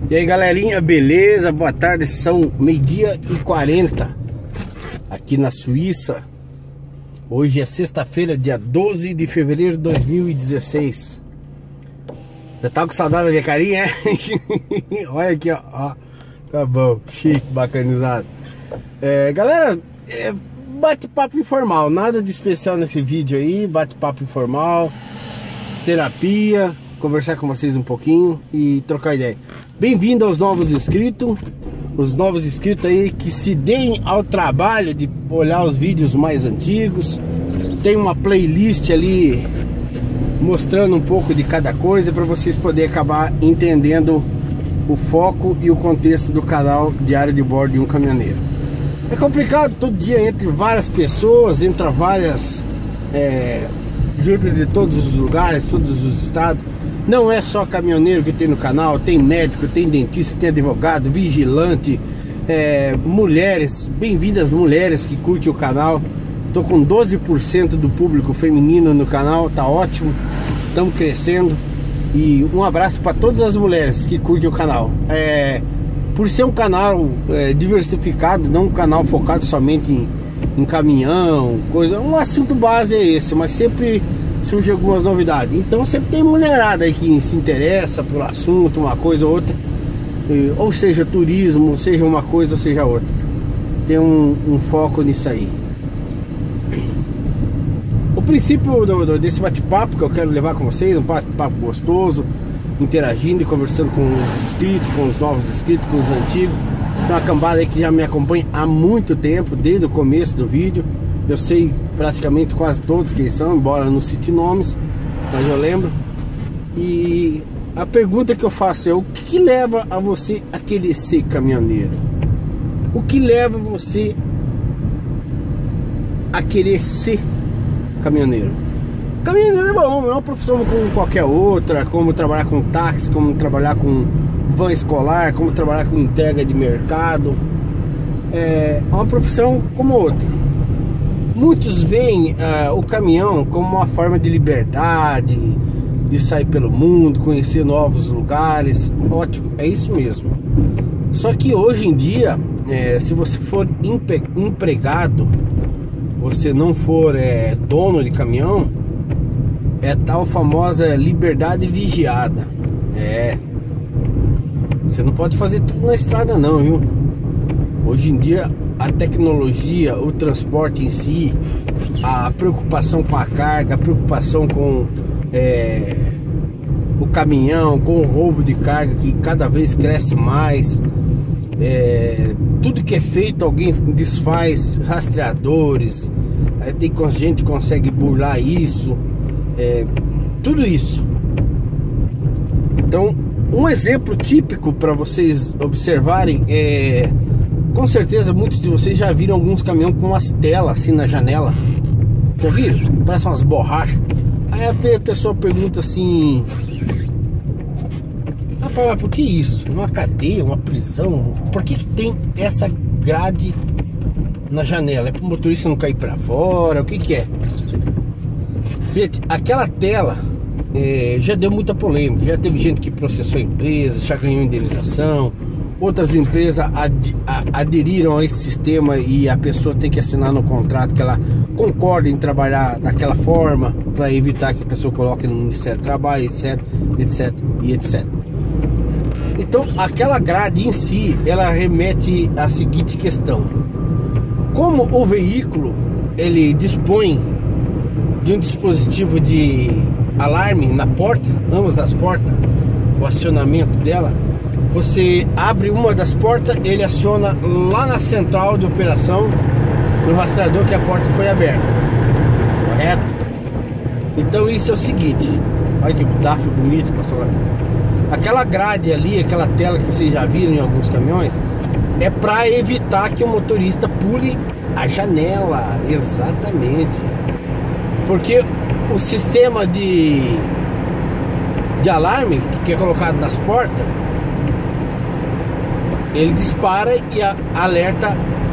E aí galerinha, beleza? Boa tarde, são 12h40 aqui na Suíça. Hoje é sexta-feira, dia 12 de fevereiro de 2016. Já tá com saudade da minha carinha, é? Olha aqui, ó. Tá bom, chique, bacanizado. Galera, bate-papo informal, nada de especial nesse vídeo aí. Bate-papo informal, terapia, conversar com vocês um pouquinho e trocar ideia. Bem-vindo aos novos inscritos. Os novos inscritos aí que se deem ao trabalho de olhar os vídeos mais antigos. Tem uma playlist ali mostrando um pouco de cada coisa para vocês poderem acabar entendendo o foco e o contexto do canal Diário de Bordo de um Caminhoneiro. É complicado, todo dia entre várias pessoas, entra várias juntas de todos os lugares, todos os estados. Não é só caminhoneiro que tem no canal, tem médico, tem dentista, tem advogado, vigilante, mulheres, bem-vindas mulheres que curtem o canal. Tô com 12% do público feminino no canal, tá ótimo, estamos crescendo. E um abraço para todas as mulheres que curtem o canal. Por ser um canal diversificado, não um canal focado somente em caminhão, coisa, um assunto base é esse, mas sempre surge algumas novidades. Então sempre tem mulherada aí que se interessa por assunto, uma coisa ou outra, ou seja turismo, seja uma coisa ou seja outra. Tem um foco nisso aí. O princípio desse bate-papo que eu quero levar com vocês, um bate-papo gostoso, interagindo e conversando com os inscritos, com os novos inscritos, com os antigos. Tem uma cambada aí que já me acompanha há muito tempo, desde o começo do vídeo. Eu sei praticamente quase todos quem são, embora não cite nomes, mas eu lembro. E a pergunta que eu faço é: o que leva a você a querer ser caminhoneiro? O que leva você a querer ser caminhoneiro? Caminhoneiro é bom, é uma profissão como qualquer outra, como trabalhar com táxi, como trabalhar com van escolar, como trabalhar com entrega de mercado. É uma profissão como outra. Muitos veem o caminhão como uma forma de liberdade, de sair pelo mundo, conhecer novos lugares. Ótimo, é isso mesmo. Só que hoje em dia, se você for empregado, você não for dono de caminhão, é tal famosa liberdade vigiada. Você não pode fazer tudo na estrada não, viu? Hoje em dia a tecnologia, o transporte em si, a preocupação com a carga, a preocupação com o caminhão, com o roubo de carga, que cada vez cresce mais. Tudo que é feito alguém desfaz, rastreadores, tem gente que consegue burlar isso, tudo isso. Então um exemplo típico para vocês observarem com certeza muitos de vocês já viram alguns caminhões com umas telas assim na janela. Já viram? Parece umas borrachas. Aí a pessoa pergunta assim: rapaz, por que isso? Uma cadeia, uma prisão? Por que tem essa grade na janela? É para o motorista não cair para fora? O que é? Gente, aquela tela já deu muita polêmica. Já teve gente que processou a empresa, já ganhou indenização. Outras empresas aderiram a esse sistema e a pessoa tem que assinar no contrato que ela concorda em trabalhar daquela forma, para evitar que a pessoa coloque no Ministério do Trabalho, etc, etc e etc. Então aquela grade em si, ela remete à seguinte questão: como o veículo ele dispõe de um dispositivo de alarme na porta, ambas as portas, o acionamento dela, você abre uma das portas, ele aciona lá na central de operação no rastreador que a porta foi aberta, correto? Então isso é o seguinte, olha que DAF bonito, passou lá. Aquela grade ali, aquela tela que vocês já viram em alguns caminhões, é para evitar que o motorista pule a janela. Exatamente. Porque o sistema de alarme que é colocado nas portas, ele dispara e alerta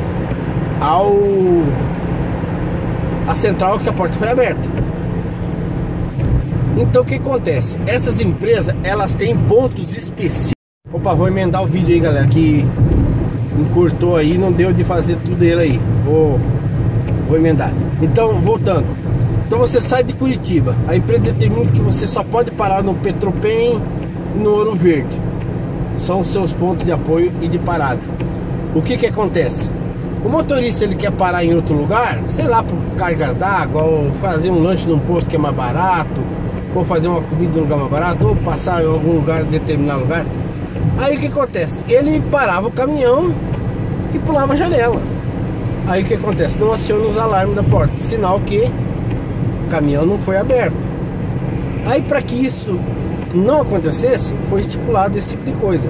a central que a porta foi aberta. Então o que acontece? Essas empresas, elas têm pontos específicos Opa, vou emendar o vídeo aí, galera, que encurtou aí, não deu de fazer tudo ele aí. Vou emendar. Então, voltando. Então você sai de Curitiba, a empresa determina que você só pode parar no Petropen e no Ouro Verde. São os seus pontos de apoio e de parada. O que que acontece? O motorista, ele quer parar em outro lugar, sei lá, por cargas d'água, ou fazer um lanche num posto que é mais barato, ou fazer uma comida num lugar mais barato, ou passar em algum lugar, determinado lugar. Aí o que acontece? Ele parava o caminhão e pulava a janela. Aí o que acontece? Não aciona os alarmes da porta, sinal que o caminhão não foi aberto. Aí, para que isso não acontecesse, foi estipulado esse tipo de coisa.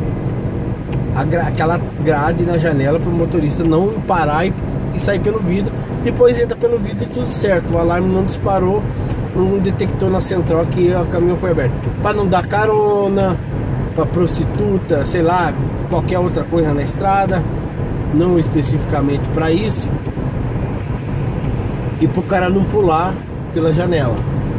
Aquela grade na janela para o motorista não parar e sair pelo vidro. Depois entra pelo vidro e tudo certo. O alarme não disparou, não detectou na central que o caminhão foi aberto. Para não dar carona para prostituta, sei lá, qualquer outra coisa na estrada, não especificamente para isso. E para o cara não pular pela janela.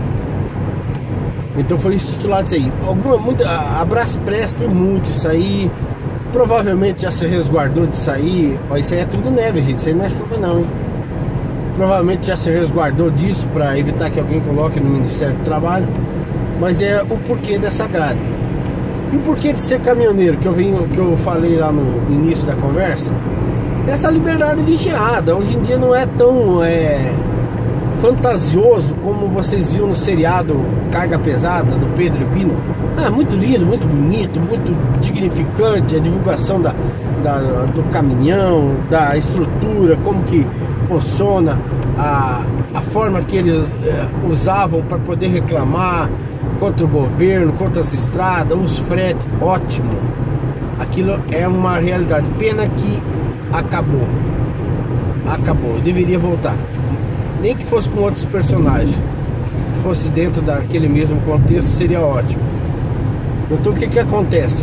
Então foi estipulado isso aí. A Braspress tem muito isso aí. Provavelmente já se resguardou disso aí. Ó, isso aí é tudo neve, gente. Isso aí não é chuva não, hein? Provavelmente já se resguardou disso para evitar que alguém coloque no Ministério do Trabalho. Mas é o porquê dessa grade. E o porquê de ser caminhoneiro, que eu falei lá no início da conversa. Essa liberdade vigiada. Hoje em dia não é tão fantasioso como vocês viram no seriado Carga Pesada do Pedro e Pino. Muito lindo, muito bonito, muito dignificante a divulgação do caminhão, da estrutura, como que funciona, a forma que eles usavam para poder reclamar contra o governo, contra as estradas, os fretes. Ótimo, aquilo é uma realidade. Pena que acabou, deveria voltar. Nem que fosse com outros personagens, que fosse dentro daquele mesmo contexto, seria ótimo. Então o que que acontece?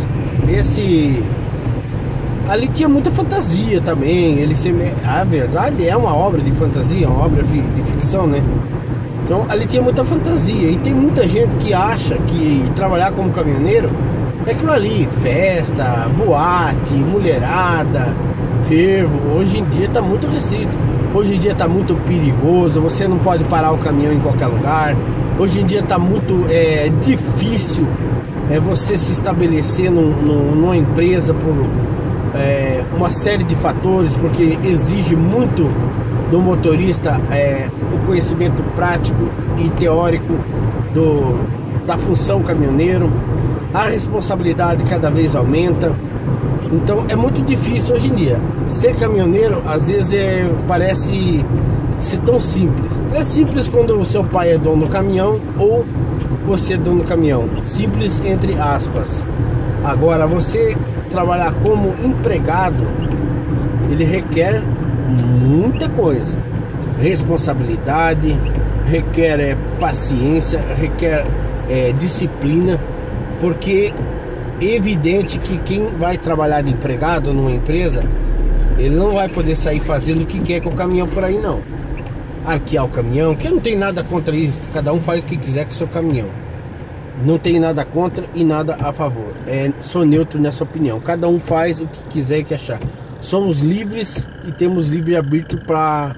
Ali tinha muita fantasia também. A verdade é uma obra de fantasia, uma obra de ficção, né? Então ali tinha muita fantasia. E tem muita gente que acha que trabalhar como caminhoneiro é aquilo ali, festa, boate, mulherada, fervo. Hoje em dia tá muito restrito. Hoje em dia está muito perigoso, você não pode parar o caminhão em qualquer lugar. Hoje em dia está muito difícil você se estabelecer numa empresa por uma série de fatores, porque exige muito do motorista o conhecimento prático e teórico da função caminhoneiro. A responsabilidade cada vez aumenta. Então é muito difícil hoje em dia. Ser caminhoneiro às vezes parece ser tão simples. É simples quando o seu pai é dono do caminhão ou você é dono do caminhão. Simples entre aspas. Agora, você trabalhar como empregado, ele requer muita coisa. Responsabilidade, requer paciência, requer disciplina, porque é evidente que quem vai trabalhar de empregado numa empresa, ele não vai poder sair fazendo o que quer com o caminhão por aí, não. Arquear o caminhão, que eu não tenho nada contra isso. Cada um faz o que quiser com o seu caminhão. Não tenho nada contra e nada a favor. Sou neutro nessa opinião. Cada um faz o que quiser e que achar. Somos livres e temos livre-arbítrio para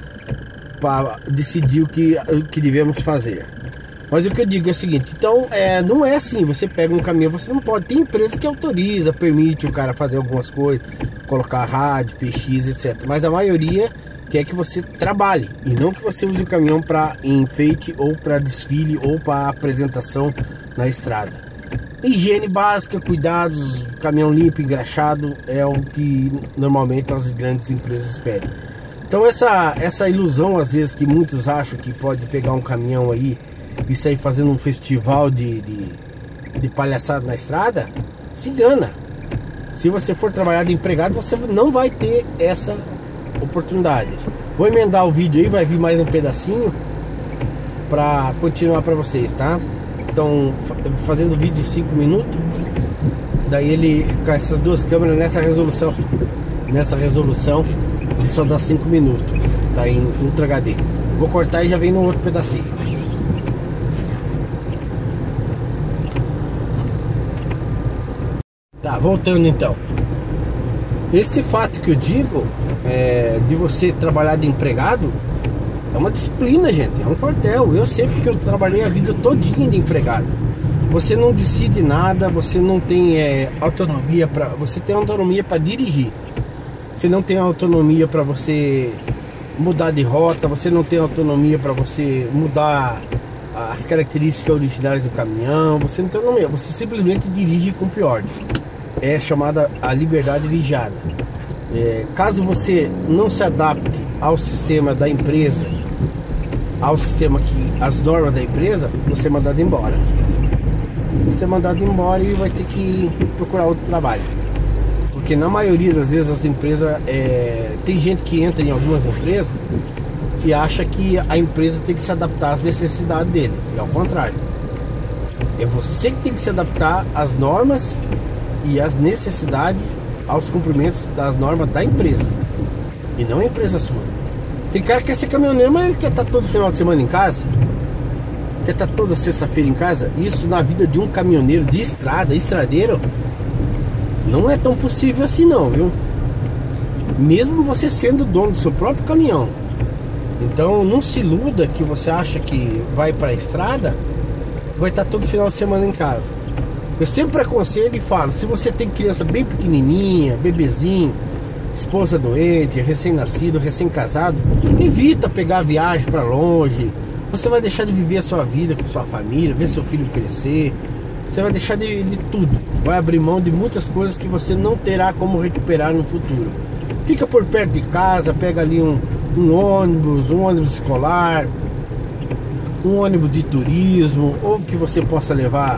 decidir o que devemos fazer. Mas o que eu digo é o seguinte, então não é assim, você pega um caminhão, você não pode, tem empresa que autoriza, permite o cara fazer algumas coisas, colocar rádio, PX, etc. Mas a maioria quer que você trabalhe e não que você use o caminhão para enfeite ou para desfile ou para apresentação na estrada. Higiene básica, cuidados, caminhão limpo, engraxado é o que normalmente as grandes empresas pedem. Então essa ilusão às vezes que muitos acham que pode pegar um caminhão aí e sair fazendo um festival de palhaçada na estrada, se engana. Se você for trabalhar de empregado, você não vai ter essa oportunidade. Vou emendar o vídeo aí, vai vir mais um pedacinho para continuar para vocês, tá? Então, fazendo vídeo de 5 minutos, daí ele com essas duas câmeras nessa resolução ele só dá 5 minutos, tá em Ultra HD. Vou cortar e já vem no outro pedacinho. Tá, voltando então. Esse fato que eu digo de você trabalhar de empregado é uma disciplina, gente, é um quartel. Eu sei porque eu trabalhei a vida todinha de empregado. Você não decide nada, você não tem autonomia para... Você tem autonomia para dirigir. Você não tem autonomia para você mudar de rota, você não tem autonomia para você mudar as características originais do caminhão, você não tem autonomia, você simplesmente dirige e cumpre ordem. É chamada a liberdade vigiada. Caso você não se adapte ao sistema da empresa, ao sistema as normas da empresa, você é mandado embora. Você é mandado embora e vai ter que procurar outro trabalho. Porque na maioria das vezes as empresas, tem gente que entra em algumas empresas e acha que a empresa tem que se adaptar às necessidades dele. E ao contrário, é você que tem que se adaptar às normas e às necessidades, aos cumprimentos das normas da empresa, e não a empresa sua. Tem cara que quer ser caminhoneiro, mas ele quer estar todo final de semana em casa, quer estar toda sexta-feira em casa. Isso na vida de um caminhoneiro de estrada, estradeiro, não é tão possível assim não, viu? Mesmo você sendo dono do seu próprio caminhão. Então não se iluda que você acha que vai para a estrada, vai estar todo final de semana em casa. Eu sempre aconselho e falo, se você tem criança bem pequenininha, bebezinho, esposa doente, recém-nascido, recém-casado, evita pegar viagem para longe. Você vai deixar de viver a sua vida com sua família, ver seu filho crescer. Você vai deixar de tudo. Vai abrir mão de muitas coisas que você não terá como recuperar no futuro. Fica por perto de casa, pega ali um ônibus escolar, um ônibus de turismo, ou que você possa levar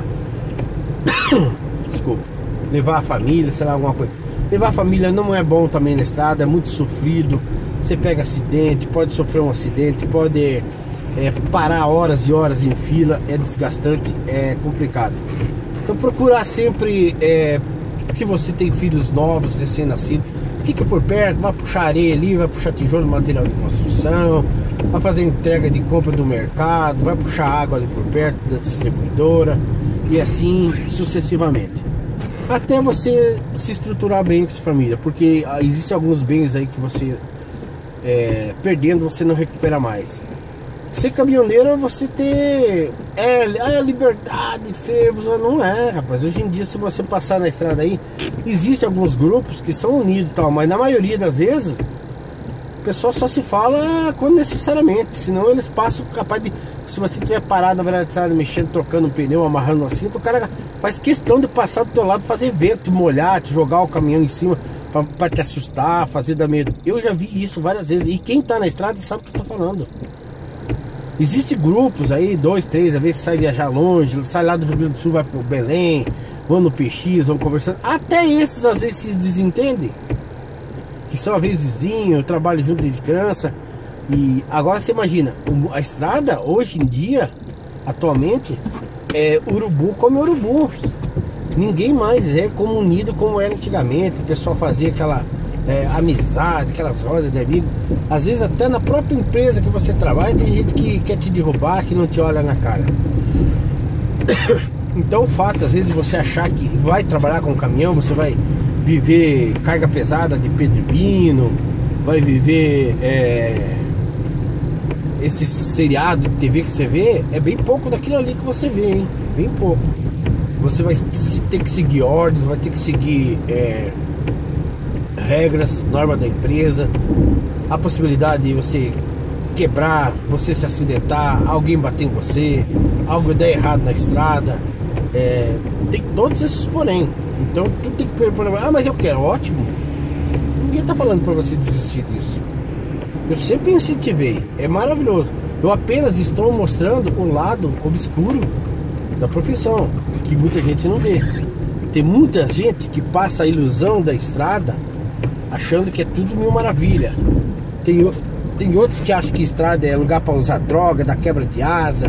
desculpa, levar a família, sei lá, alguma coisa. Levar a família não é bom também na estrada, é muito sofrido. Você pega acidente, pode sofrer um acidente, pode parar horas e horas em fila, é desgastante, é complicado. Então procurar sempre, se você tem filhos novos, recém-nascidos, fica por perto, vai puxar areia ali, vai puxar tijolo, material de construção, vai fazer entrega de compra do mercado, vai puxar água ali por perto da distribuidora, e assim sucessivamente, até você se estruturar bem com sua família, porque existem alguns bens aí que você perdendo você não recupera mais. Ser caminhoneiro é você ter liberdade, fervos, não é, rapaz. Hoje em dia, se você passar na estrada aí, existem alguns grupos que são unidos e tal, mas na maioria das vezes o pessoal só se fala quando necessariamente, senão eles passam capaz de, se você estiver parado na estrada mexendo, trocando um pneu, amarrando um cinto, o cara faz questão de passar do teu lado, fazer vento, molhar, te jogar o caminhão em cima pra te assustar, fazer dar medo. Eu já vi isso várias vezes, e quem tá na estrada sabe o que eu tô falando. Existem grupos aí, 2, 3, às vezes sai viajar longe, sai lá do Rio Grande do Sul, vai pro Belém, vão no PX, vão conversando. Até esses às vezes se desentendem, que são às vezes vizinhos, trabalham junto de criança. E agora você imagina, a estrada hoje em dia, atualmente, urubu come urubu. Ninguém mais é como unido como era antigamente. O pessoal fazia aquela amizade, aquelas rodas de amigo. Às vezes até na própria empresa que você trabalha tem gente que quer te derrubar, que não te olha na cara. Então o fato às vezes de você achar que vai trabalhar com caminhão, você vai viver carga pesada de pedribino, vai viver esse seriado de TV que você vê, é bem pouco daquilo ali que você vê, hein? É bem pouco. Você vai ter que seguir ordens, vai ter que seguir regras, normas da empresa. A possibilidade de você quebrar, você se acidentar, alguém bater em você, algo der errado na estrada, tem todos esses porém. Então tudo tem que perguntar, mas eu quero, ótimo. Ninguém tá falando pra você desistir disso. Eu sempre incentivei, é maravilhoso. Eu apenas estou mostrando o lado obscuro da profissão, que muita gente não vê. Tem muita gente que passa a ilusão da estrada achando que é tudo mil maravilha. Tem outros que acham que estrada é lugar para usar droga, dar quebra de asa,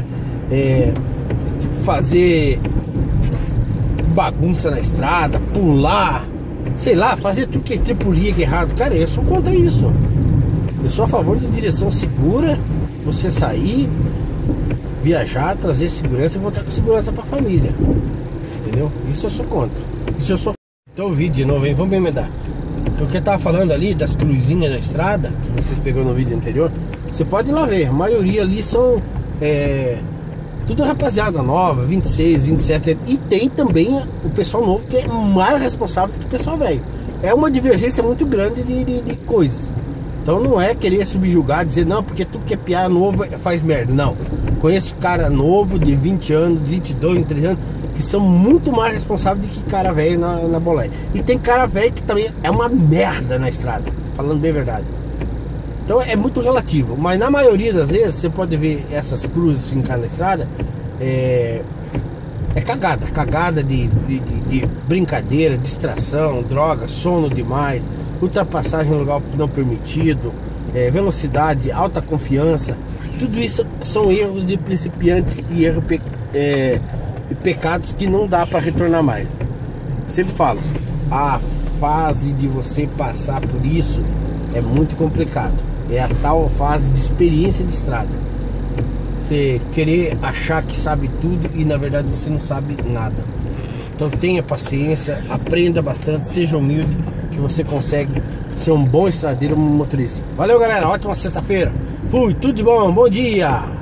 fazer bagunça na estrada, pular, sei lá, fazer tudo que é tripulia, que é errado. Cara, eu sou contra isso. Eu sou a favor de direção segura, você sair, viajar, trazer segurança e voltar com segurança para a família. Entendeu? Isso eu sou contra. Isso eu sou. Então o vídeo de novo, hein? Vamos emendar. O que eu tava falando ali das cruzinhas na estrada, vocês pegou no vídeo anterior, você pode ir lá ver, a maioria ali são tudo rapaziada nova, 26, 27. E tem também o pessoal novo que é mais responsável do que o pessoal velho. É uma divergência muito grande de coisas. Então não é querer subjugar, dizer não, porque tudo que é piá novo faz merda. Não. Conheço cara novo de 20 anos, 22, 23 anos, que são muito mais responsáveis do que cara velho na boleia. E tem cara velho que também é uma merda na estrada, falando bem a verdade. Então é muito relativo, mas na maioria das vezes você pode ver essas cruzes ficar na estrada, é cagada de brincadeira, distração, droga, sono demais, ultrapassagem em lugar não permitido, velocidade, alta confiança. Tudo isso são erros de principiantes e pecados que não dá para retornar mais. Sempre falo, a fase de você passar por isso é muito complicado. É a tal fase de experiência de estrada. Você querer achar que sabe tudo e na verdade você não sabe nada. Então tenha paciência, aprenda bastante, seja humilde, que você consegue ser um bom estradeiro, um motorista. Valeu, galera, ótima sexta-feira. Fui, tudo de bom, bom dia.